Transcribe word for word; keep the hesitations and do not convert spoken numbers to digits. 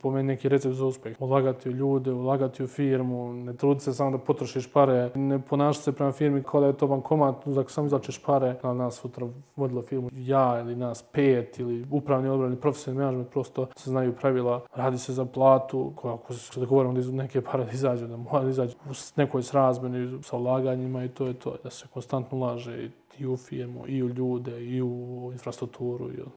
po meni neki recept za uspjeh. Ulagati u ljude, ulagati u firmu, ne truditi se samo da potrošiš pare, ne ponašati se prema firmi kao da je to bankomat, da samo izvlačiš pare, da nas sutra vodilo firmu ja ili nas pet ili upravni odbor ili profesionalni menadžment, prosto se znaju pravila, radi se za platu, koja ako se dogovorimo da iz neke pare da izađe, da mora da izađe u nekoj srazmjeri sa ulaganjima i to je to, da se konstantno ulaže i u firmu, i u ljude, i u infrastrukturu.